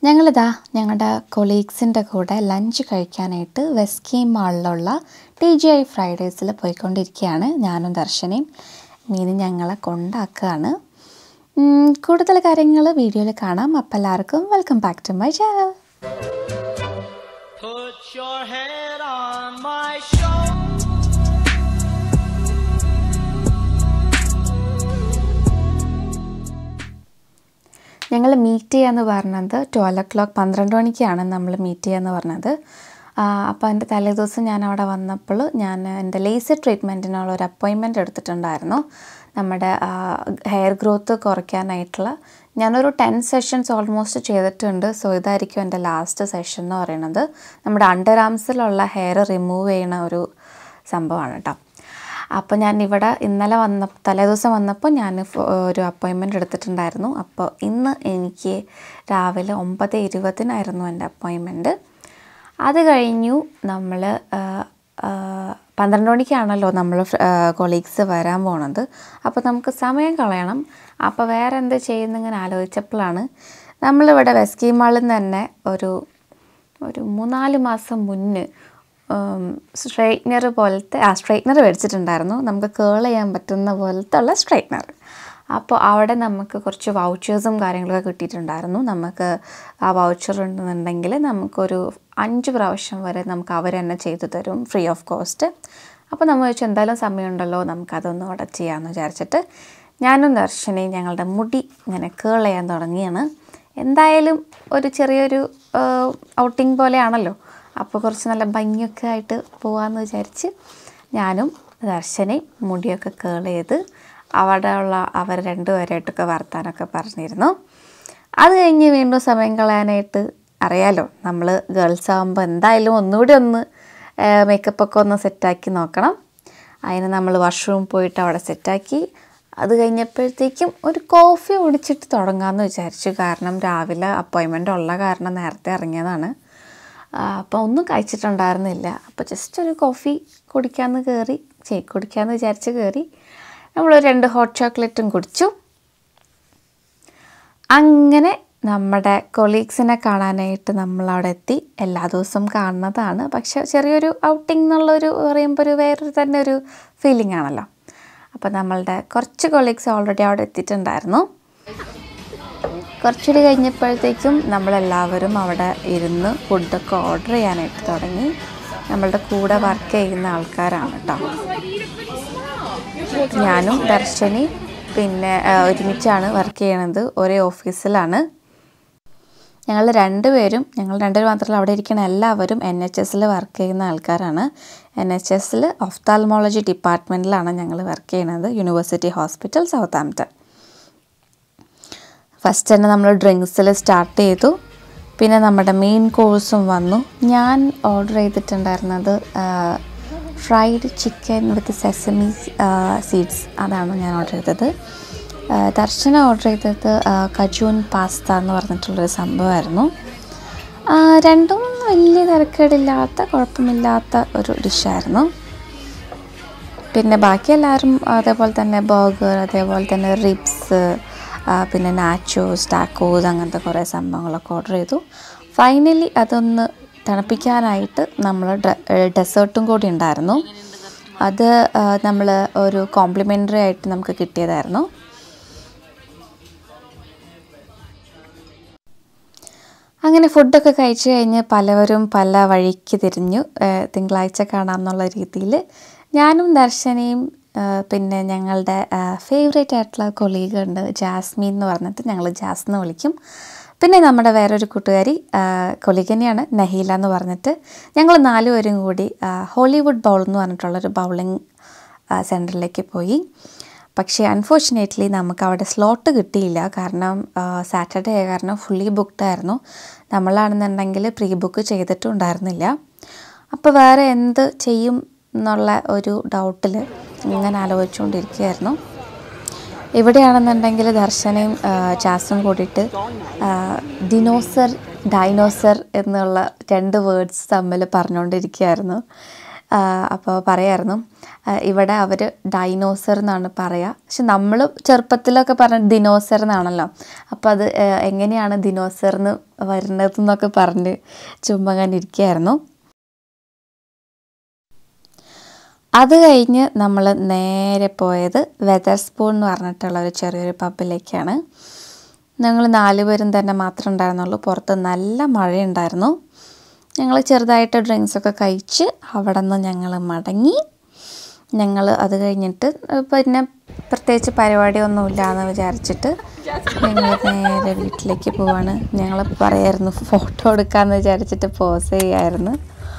ഞങ്ങളിതാ ഞങ്ങളുടെ കൊളീഗ്സിൻ്റെ കൂടെ ലഞ്ച് കഴിക്കാനായിട്ട് വെസ്കി മാളിലുള്ള TGI ഫ്രൈഡേസിൽ പോയിക്കൊണ്ടിരിക്കുകയാണ്. ഞാനും ദർശനയും മീനും ഞങ്ങളെ കൊണ്ടാക്കുകയാണ്. കൂടുതൽ കാര്യങ്ങൾ വീഡിയോയിൽ കാണാം. അപ്പോൾ എല്ലാവർക്കും welcome back to my channel. ഞങ്ങൾ മീറ്റ് ചെയ്യാന്ന് പറഞ്ഞത് 12 o'clock 12 മണിക്കാണ് നമ്മൾ മീറ്റ് ചെയ്യാന്ന് പറഞ്ഞത്. അപ്പോൾ എൻ്റെ തലേദിവസം ഞാൻ അവിടെ വന്നപ്പോൾ ഞാൻ എൻ്റെ ലേസർ ട്രീറ്റ്മെൻറ്റിനുള്ള ഒരു അപ്പോയിൻമെൻറ്റ് എടുത്തിട്ടുണ്ടായിരുന്നു. നമ്മുടെ ഹെയർ ഗ്രോത്ത് കുറയ്ക്കാനായിട്ടുള്ള ഞാനൊരു 10 സെഷൻസ് ഓൾമോസ്റ്റ് ചെയ്തിട്ടുണ്ട്. സോ ഇതായിരിക്കും എൻ്റെ ലാസ്റ്റ് സെഷൻ എന്ന് പറയുന്നത്. നമ്മുടെ അണ്ടർ ആംസിലുള്ള ഹെയർ റിമൂവ് ചെയ്യുന്ന ഒരു സംഭവമാണ് കേട്ടോ. അപ്പോൾ ഞാൻ ഇവിടെ ഇന്നലെ തലേദിവസം വന്നപ്പോൾ ഞാൻ ഒരു അപ്പോയിൻമെൻറ്റ് എടുത്തിട്ടുണ്ടായിരുന്നു. അപ്പോൾ ഇന്ന് എനിക്ക് രാവിലെ 9:20 എൻ്റെ അപ്പോയിൻമെൻറ്റ്. അത് കഴിഞ്ഞു നമ്മൾ 12 മണിക്കാണല്ലോ നമ്മൾ കൊളീഗ്സ് വരാൻ പോണത്. അപ്പോൾ നമുക്ക് സമയം കളയണം. അപ്പോൾ വേറെ എന്ത് ചെയ്യുന്നിങ്ങനെ ആലോചിച്ചപ്പോഴാണ് നമ്മളിവിടെ വെസ്കി മാളിൽ നിന്ന് തന്നെ ഒരു 3-4 മാസം മുന്നേ സ്ട്രൈറ്റ്നർ പോലത്തെ സ്ട്രൈറ്റ്നർ മേടിച്ചിട്ടുണ്ടായിരുന്നു. നമുക്ക് കേൾ ചെയ്യാൻ പറ്റുന്ന പോലത്തെ ഉള്ള സ്ട്രൈറ്റ്നർ. അപ്പോൾ അവിടെ നമുക്ക് കുറച്ച് വൗച്ചേഴ്സും കാര്യങ്ങളൊക്കെ കിട്ടിയിട്ടുണ്ടായിരുന്നു. നമുക്ക് ആ വൗച്ചർ ഉണ്ടെന്നുണ്ടെങ്കിൽ നമുക്കൊരു 5 പ്രാവശ്യം വരെ നമുക്ക് അവർ തന്നെ ചെയ്തു തരും ഫ്രീ ഓഫ് കോസ്റ്റ്. അപ്പോൾ നമ്മൾ വെച്ചാൽ എന്തായാലും സമയമുണ്ടല്ലോ നമുക്കതൊന്നും അവിടെ ചെയ്യാമെന്ന് വിചാരിച്ചിട്ട് ഞാനും ദർശനയും ഞങ്ങളുടെ മുടി ഇങ്ങനെ കേൾ ചെയ്യാൻ തുടങ്ങിയാണ്. എന്തായാലും ഒരു ചെറിയൊരു ഔട്ടിങ് പോലെയാണല്ലോ. അപ്പോൾ കുറച്ച് നല്ല ഭംഗിയൊക്കെ ആയിട്ട് പോകാമെന്ന് വിചാരിച്ച് ഞാനും ദർശനയും മുടിയൊക്കെ കേൾ ചെയ്ത് അവിടെയുള്ള അവർ രണ്ടുപേരായിട്ടൊക്കെ വർത്താനൊക്കെ പറഞ്ഞിരുന്നു. അത് കഴിഞ്ഞ് വീണ്ടും സമയം കളയാനായിട്ട് അറിയാലോ, നമ്മൾ ഗേൾസ് ആകുമ്പോൾ എന്തായാലും ഒന്നുകൂടി ഒന്ന് മേക്കപ്പൊക്കെ ഒന്ന് സെറ്റാക്കി നോക്കണം. അതിന് നമ്മൾ വാഷ്റൂം പോയിട്ട് അവിടെ സെറ്റാക്കി. അത് കഴിഞ്ഞപ്പോഴത്തേക്കും ഒരു കോഫി കുടിച്ചിട്ട് തുടങ്ങാമെന്ന് വിചാരിച്ചു. കാരണം രാവിലെ അപ്പോയിൻമെൻ്റ് ഉള്ള കാരണം നേരത്തെ ഇറങ്ങിയതാണ്. അപ്പോൾ ഒന്നും കഴിച്ചിട്ടുണ്ടായിരുന്നില്ല. അപ്പോൾ ജസ്റ്റ് ഒരു കോഫി കുടിക്കാമെന്ന് വിചാരിച്ച് കയറി. നമ്മളൊരു 2 ഹോട്ട് ചോക്ലേറ്റും കുടിച്ചു. അങ്ങനെ നമ്മുടെ കൊളീഗ്സിനെ കാണാനായിട്ട് നമ്മളവിടെ എത്തി. എല്ലാ ദിവസവും കാണുന്നതാണ്, പക്ഷെ ചെറിയൊരു ഔട്ടിംഗ് എന്നുള്ളൊരു പറയുമ്പോൾ വേറൊരു തന്നെ ഒരു ഫീലിംഗ് ആണല്ലോ. അപ്പോൾ നമ്മളുടെ കുറച്ച് കൊളീഗ്സ് ഓൾറെഡി അവിടെ എത്തിയിട്ടുണ്ടായിരുന്നു. കുറച്ചുകൂടി കഴിഞ്ഞപ്പോഴത്തേക്കും നമ്മളെല്ലാവരും അവിടെ ഇരുന്ന് ഫുഡൊക്കെ ഓർഡർ ചെയ്യാനായിട്ട് തുടങ്ങി. നമ്മളുടെ കൂടെ വർക്ക് ചെയ്യുന്ന ആൾക്കാരാണ് കേട്ടോ. ഞാനും ദർശനി പിന്നെ ഒരുമിച്ചാണ് വർക്ക് ചെയ്യണത്. ഒരേ ഓഫീസിലാണ്. ഞങ്ങൾ രണ്ടുപേരും മാത്രമല്ല അവിടെ ഇരിക്കുന്ന എല്ലാവരും NHS വർക്ക് ചെയ്യുന്ന ആൾക്കാരാണ്. NHS ഒഫ്താൽമോളജി ഡിപ്പാർട്ട്മെൻറ്റിലാണ് ഞങ്ങൾ വർക്ക് ചെയ്യുന്നത്. University hospital Southampton. ഫസ്റ്റ് തന്നെ നമ്മൾ ഡ്രിങ്ക്സിൽ സ്റ്റാർട്ട് ചെയ്തു. പിന്നെ നമ്മുടെ മെയിൻ കോഴ്സും വന്നു. ഞാൻ ഓർഡർ ചെയ്തിട്ടുണ്ടായിരുന്നത് fried chicken with sesame seeds, അതാണ് ഞാൻ ഓർഡർ ചെയ്തത്. ദർശന ഓർഡർ ചെയ്തത് കജൂൻ പാസ്ത എന്ന് പറഞ്ഞിട്ടുള്ളൊരു സംഭവമായിരുന്നു. രണ്ടും വലിയ തിരക്കേടില്ലാത്ത കുഴപ്പമില്ലാത്ത ഒരു ഡിഷായിരുന്നു. പിന്നെ ബാക്കി എല്ലാവരും അതേപോലെ തന്നെ ബർഗർ, അതേപോലെ തന്നെ റിബ്സ്, പിന്നെ നാച്ചോസ്, ടാക്കോസ്, അങ്ങനത്തെ കുറേ സംഭവങ്ങളൊക്കെ ഓർഡർ ചെയ്തു. ഫൈനലി അതൊന്ന് തണുപ്പിക്കാനായിട്ട് നമ്മൾ ഡെസേർട്ടും കൂടി ഉണ്ടായിരുന്നു. അത് നമ്മൾ ഒരു കോംപ്ലിമെൻ്ററി ആയിട്ട് നമുക്ക് കിട്ടിയതായിരുന്നു. അങ്ങനെ ഫുഡൊക്കെ കഴിച്ച് കഴിഞ്ഞ് പലവരും പല വഴിക്ക് തിരിഞ്ഞു. തിങ്കളാഴ്ച കാണാമെന്നുള്ള രീതിയിൽ ഞാനും ദർശനയും പിന്നെ ഞങ്ങളുടെ ഫേവറേറ്റ് ആയിട്ടുള്ള കൊളീഗ് ഉണ്ട് ജാസ്മിൻ എന്ന് പറഞ്ഞിട്ട് ഞങ്ങൾ ജാസ് എന്ന് വിളിക്കും. പിന്നെ നമ്മുടെ വേറൊരു കൂട്ടുകാരി കൊളീഗ് തന്നെയാണ് നഹീല എന്ന് പറഞ്ഞിട്ട് ഞങ്ങൾ 4 പേരും കൂടി ഹോളിവുഡ് ബൗൾ എന്ന് പറഞ്ഞിട്ടുള്ളൊരു ബൗളിംഗ് സെൻറ്ററിലേക്ക് പോയി. പക്ഷേ അൺഫോർച്ചുനേറ്റ്ലി നമുക്ക് അവിടെ സ്ലോട്ട് കിട്ടിയില്ല. കാരണം സാറ്റർഡേ ആയ കാരണം ഫുള്ളി ബുക്ക്ഡ് ആയിരുന്നു. നമ്മളാണെന്നുണ്ടെങ്കിൽ പ്രീ ബുക്ക് ചെയ്തിട്ടും ഉണ്ടായിരുന്നില്ല. അപ്പോൾ വേറെ എന്ത് ചെയ്യും എന്നുള്ള ഒരു ഡൗട്ടിൽ ഇങ്ങനെ ആലോചിച്ചുകൊണ്ടിരിക്കുകയായിരുന്നു. ഇവിടെയാണെന്നുണ്ടെങ്കിൽ ദർശനയും ചാസും കൂടിയിട്ട് ഡൈനോസർ എന്നുള്ള 2 വേർഡ്സ് തമ്മിൽ പറഞ്ഞുകൊണ്ടിരിക്കുകയായിരുന്നു. അപ്പോൾ പറയായിരുന്നു ഇവിടെ അവർ ഡൈനോസർ എന്നാണ് പറയുക. പക്ഷെ നമ്മൾ ചെറുപ്പത്തിലൊക്കെ പറഞ്ഞ ദിനോസർ എന്നാണല്ലോ. അപ്പോൾ അത് എങ്ങനെയാണ് ദിനോസറിന് വരുന്നതെന്നൊക്കെ പറഞ്ഞ് ചുമ്മാ അങ്ങനെ ഇരിക്കുകയായിരുന്നു. അത് കഴിഞ്ഞ് നമ്മൾ നേരെ പോയത് വെതർസ്പൂൺ എന്ന് പറഞ്ഞിട്ടുള്ള ഒരു ചെറിയൊരു പബ്ബിലേക്കാണ്. ഞങ്ങൾ 4 പേരും തന്നെ മാത്രമേ ഉണ്ടായിരുന്നുള്ളൂ. പുറത്ത് നല്ല മഴയുണ്ടായിരുന്നു. ഞങ്ങൾ ചെറുതായിട്ട് ഡ്രിങ്ക്സൊക്കെ കഴിച്ച് അവിടെ നിന്ന് ഞങ്ങൾ മടങ്ങി. ഞങ്ങൾ അത് കഴിഞ്ഞിട്ട് പിന്നെ പ്രത്യേകിച്ച് പരിപാടിയൊന്നുമില്ല എന്ന് വിചാരിച്ചിട്ട് ഞങ്ങൾ നേരെ വീട്ടിലേക്ക് പോവാണ്. ഞങ്ങൾ പറയായിരുന്നു ഫോട്ടോ എടുക്കാമെന്ന് വിചാരിച്ചിട്ട് പോസ് ചെയ്യായിരുന്നു.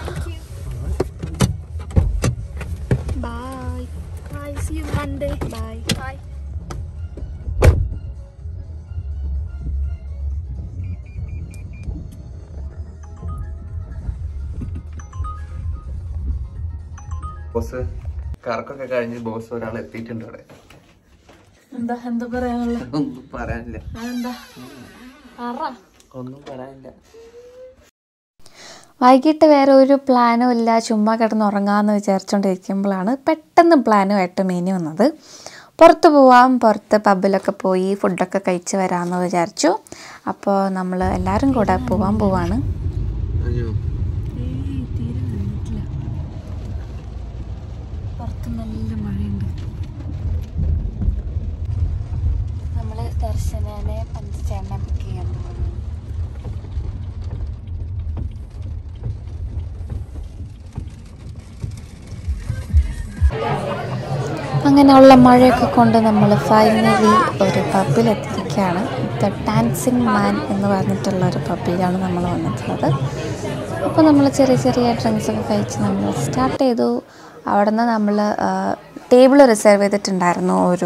ബോസ് കറക്കൊക്കെ കഴിഞ്ഞ് ബോസ് ഒരാൾ എത്തിയിട്ടുണ്ട് അവിടെ. എന്താ പറയാനുള്ള? ഒന്നും പറയാനില്ല. ഒന്നും പറയാനില്ല. വൈകിട്ട് വേറെ ഒരു പ്ലാനും ഇല്ല, ചുമ്മാ കിടന്നുറങ്ങാമെന്ന് വിചാരിച്ചുകൊണ്ടിരിക്കുമ്പോഴാണ് പെട്ടെന്ന് പ്ലാനുമായിട്ട് മീനി വന്നത്. പുറത്ത് പോവാം, പുറത്ത് പബ്ബിലൊക്കെ പോയി ഫുഡൊക്കെ കഴിച്ച് വരാമെന്ന് വിചാരിച്ചു. അപ്പോൾ നമ്മൾ എല്ലാവരും കൂടെ പോവാണ്. പുറത്ത് നല്ല മഴയുണ്ട്. നമ്മൾ ദർശനനെ 5 ചേട്ടനെ ബുക്ക് ചെയ്യാൻ പോകുന്നു. അങ്ങനെയുള്ള മഴയൊക്കെ കൊണ്ട് നമ്മൾ ഫൈനലി ഒരു പബ്ബിലെത്തിയിരിക്കുകയാണ്. ദ ഡാൻസിങ് മാൻ എന്ന് പറഞ്ഞിട്ടുള്ള ഒരു പബ്ബിലാണ് നമ്മൾ വന്നിട്ടുള്ളത്. അപ്പോൾ നമ്മൾ ചെറിയ ചെറിയ ഡ്രിങ്ക്സൊക്കെ കഴിച്ച് നമ്മൾ സ്റ്റാർട്ട് ചെയ്തു. അവിടെ നിന്ന് നമ്മൾ ടേബിൾ റിസർവ് ചെയ്തിട്ടുണ്ടായിരുന്നു. ഒരു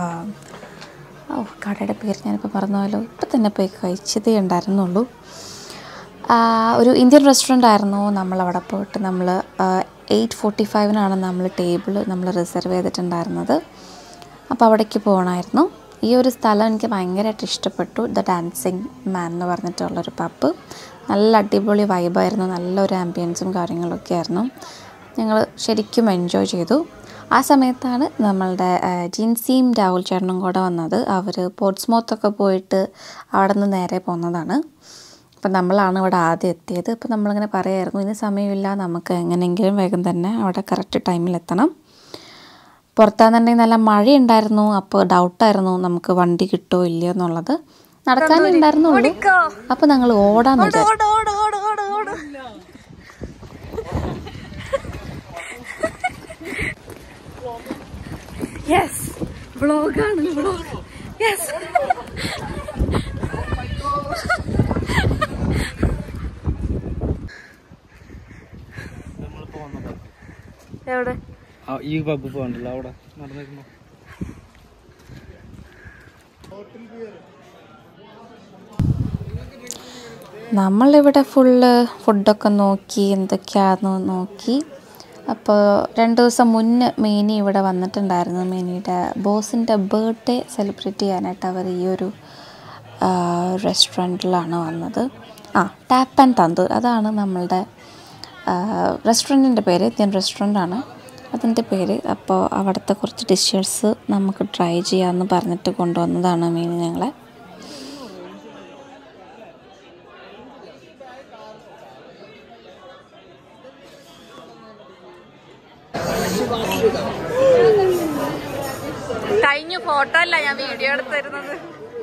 കടയുടെ പേര് ഞാനിപ്പോൾ പറഞ്ഞല്ലോ, ഇപ്പം തന്നെ പോയി കഴിച്ചതേ ഉണ്ടായിരുന്നുള്ളൂ. ഒരു ഇന്ത്യൻ റെസ്റ്റോറൻ്റ് ആയിരുന്നു. നമ്മളവിടെ പോയിട്ട് നമ്മൾ 8:45 നമ്മൾ ടേബിൾ റിസർവ് ചെയ്തിട്ടുണ്ടായിരുന്നത്. അപ്പോൾ അവിടേക്ക് പോകണമായിരുന്നു. ഈ ഒരു സ്ഥലം എനിക്ക് ഭയങ്കരമായിട്ട് ഇഷ്ടപ്പെട്ടു. ദ ഡാൻസിങ് മാൻ എന്ന് പറഞ്ഞിട്ടുള്ളൊരു പബ്ബ് നല്ല അടിപൊളി വൈബായിരുന്നു. നല്ലൊരു ആംബിയൻസും കാര്യങ്ങളൊക്കെ ആയിരുന്നു. ഞങ്ങൾ ശരിക്കും എൻജോയ് ചെയ്തു. ആ സമയത്താണ് നമ്മളുടെ ജിൻസിയും രാഹുൽ ചേട്ടനും കൂടെ വന്നത്. അവർ പോർട്സ്മൗത്തൊക്കെ പോയിട്ട് അവിടെ നിന്ന് നേരെ പോകുന്നതാണ്. അപ്പം നമ്മളാണ് ഇവിടെ ആദ്യം എത്തിയത്. അപ്പോൾ നമ്മളിങ്ങനെ പറയായിരുന്നു, ഇനി സമയമില്ല, നമുക്ക് എങ്ങനെയെങ്കിലും വേഗം തന്നെ അവിടെ കറക്റ്റ് ടൈമിലെത്തണം. പുറത്താണെന്നുണ്ടെങ്കിൽ നല്ല മഴയുണ്ടായിരുന്നു. അപ്പോൾ ഡൗട്ടായിരുന്നു നമുക്ക് വണ്ടി കിട്ടുമോ ഇല്ലയോ എന്നുള്ളത്. നടക്കാനുണ്ടായിരുന്നുള്ളൂ. അപ്പോൾ ഞങ്ങൾ ഓടാന്ന് വിചാരിച്ചു. വ്ളോഗാണ് വ്ളോഗ്. യെസ്, എവിടെ ഈ പബ്ബ് പോകണ്ടല്ലോ, അവിടെ നടന്നിരുന്നു. നമ്മളിവിടെ ഫുഡൊക്കെ നോക്കി എന്തൊക്കെയാണെന്ന് നോക്കി. അപ്പോൾ 2 ദിവസം മുന്നേ മേനി ഇവിടെ വന്നിട്ടുണ്ടായിരുന്നു. മേനിയുടെ ബോസിൻ്റെ ബർത്ത്ഡേ സെലിബ്രേറ്റ് ചെയ്യാനായിട്ട് അവർ ഈ ഒരു റെസ്റ്റോറൻറ്റിലാണ് വന്നത്. ടാപ്പ് ആൻഡ് തന്തൂർ, അതാണ് നമ്മളുടെ റെസ്റ്റോറൻറ്റിൻ്റെ പേര്. ഇന്ത്യൻ റെസ്റ്റോറൻ്റാണ് അതിൻ്റെ പേര്. അപ്പോൾ അവിടുത്തെ കുറച്ച് ഡിഷസ് നമുക്ക് ട്രൈ ചെയ്യാമെന്ന് പറഞ്ഞിട്ട് കൊണ്ടുവന്നതാണ് മേനി ഞങ്ങളെ. കഴിഞ്ഞ ഫോട്ടോ അല്ല, ഞാൻ വീഡിയോ എടുത്തിരുന്നത്.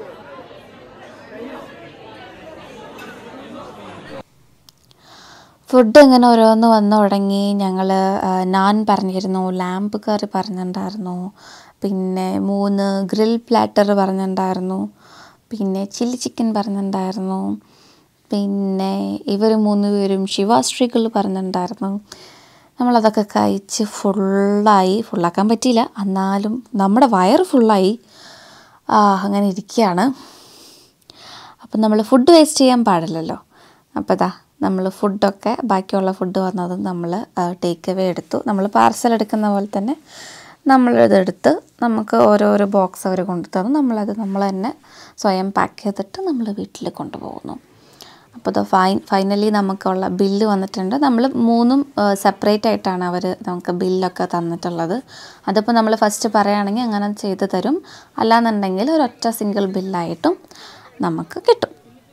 ഫുഡ് ഇങ്ങനെ ഓരോന്ന് വന്നു തുടങ്ങി. ഞങ്ങൾ നാൻ പറഞ്ഞിരുന്നു, ലാമ്പ് കറി പറഞ്ഞിട്ടുണ്ടായിരുന്നു, പിന്നെ 3 ഗ്രിൽ പ്ലാറ്റർ പറഞ്ഞിട്ടുണ്ടായിരുന്നു, പിന്നെ ചില്ലി ചിക്കൻ പറഞ്ഞിട്ടുണ്ടായിരുന്നു, പിന്നെ ഇവർ 3 പേരും ശിവാശ്രീകൾ പറഞ്ഞിട്ടുണ്ടായിരുന്നു. നമ്മളതൊക്കെ കഴിച്ച് ഫുള്ളാക്കാൻ പറ്റിയില്ല, എന്നാലും നമ്മുടെ വയറ് ഫുള്ളായി. അങ്ങനെ ഇരിക്കുകയാണ്. അപ്പം നമ്മൾ ഫുഡ് വേസ്റ്റ് ചെയ്യാൻ പാടില്ലല്ലോ. അപ്പോൾ നമ്മൾ ഫുഡൊക്കെ ബാക്കിയുള്ള ഫുഡ് വന്നത് നമ്മൾ ടേക്ക് അവേ എടുത്തു. നമ്മൾ പാർസൽ എടുക്കുന്ന പോലെ തന്നെ നമ്മളിതെടുത്ത് നമുക്ക് ഓരോരോ ബോക്സ് അവർ കൊണ്ടു തന്നു. നമ്മൾ തന്നെ സ്വയം പാക്ക് ചെയ്തിട്ട് നമ്മൾ വീട്ടിൽ കൊണ്ടുപോകുന്നു. അപ്പോൾ ഇത് ഫൈനലി നമുക്കുള്ള ബില്ല് വന്നിട്ടുണ്ട്. നമ്മൾ 3ഉം സെപ്പറേറ്റ് ആയിട്ടാണ് അവർ നമുക്ക് ബില്ലൊക്കെ തന്നിട്ടുള്ളത്. അതിപ്പോൾ നമ്മൾ ഫസ്റ്റ് പറയുകയാണെങ്കിൽ അങ്ങനെ ചെയ്ത് തരും, അല്ലാന്നുണ്ടെങ്കിൽ ഒരൊറ്റ സിംഗിൾ ബില്ലായിട്ടും നമുക്ക് കിട്ടും.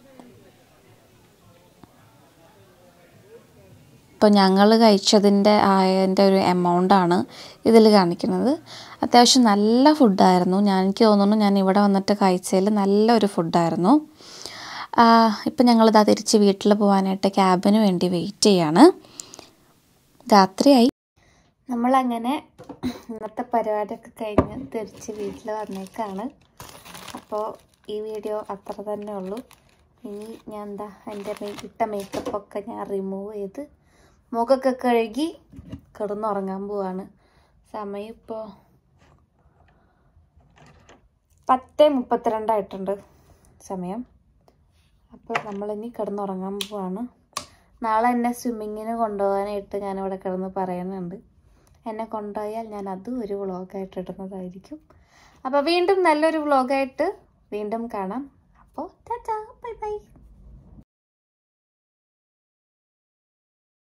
ഇപ്പോൾ ഞങ്ങൾ കഴിച്ചതിൻ്റെ ആയതിൻ്റെ ഒരു എമൗണ്ടാണ് ഇതിൽ കാണിക്കുന്നത്. അത്യാവശ്യം നല്ല ഫുഡായിരുന്നു. എനിക്ക് തോന്നുന്നു ഞാൻ ഇവിടെ വന്നിട്ട് കഴിച്ചതിൽ നല്ലൊരു ഫുഡായിരുന്നു. ഇപ്പം ഞങ്ങളിതാ തിരിച്ച് വീട്ടിൽ പോകാനായിട്ട് ക്യാബിന് വേണ്ടി വെയിറ്റ് ചെയ്യാണ്. രാത്രിയായി. നമ്മളങ്ങനെ ഇന്നത്തെ പരിപാടിയൊക്കെ കഴിഞ്ഞ് തിരിച്ച് വീട്ടിൽ വന്നേക്കാണ്. അപ്പോൾ ഈ വീഡിയോ അത്ര തന്നെ ഉള്ളൂ. ഇനി ഞാൻ എൻ്റെ ഇട്ട മേക്കപ്പൊക്കെ ഞാൻ റിമൂവ് ചെയ്ത് മുഖമൊക്കെ കഴുകി കിടന്നുറങ്ങാൻ പോവാണ്. സമയം ഇപ്പോൾ 10:32 ആയിട്ടുണ്ട് സമയം. അപ്പോൾ നമ്മളിനി കിടന്നുറങ്ങാൻ പോവാണ്. നാളെ എന്നെ സ്വിമ്മിങ്ങിന് കൊണ്ടുപോകാനായിട്ട് ഞാനിവിടെ കിടന്ന് പറയുന്നുണ്ട്. എന്നെ കൊണ്ടുപോയാൽ ഞാൻ അതും ഒരു വ്ളോഗായിട്ട് ഇടുന്നതായിരിക്കും. അപ്പോൾ വീണ്ടും നല്ലൊരു വ്ളോഗായിട്ട് വീണ്ടും കാണാം. അപ്പോൾ ടാറ്റാ, ബൈ ബൈ.